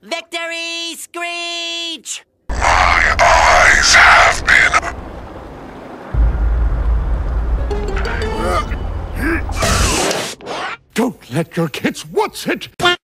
Victory, Screech! My eyes have been... Don't let your kids watch it!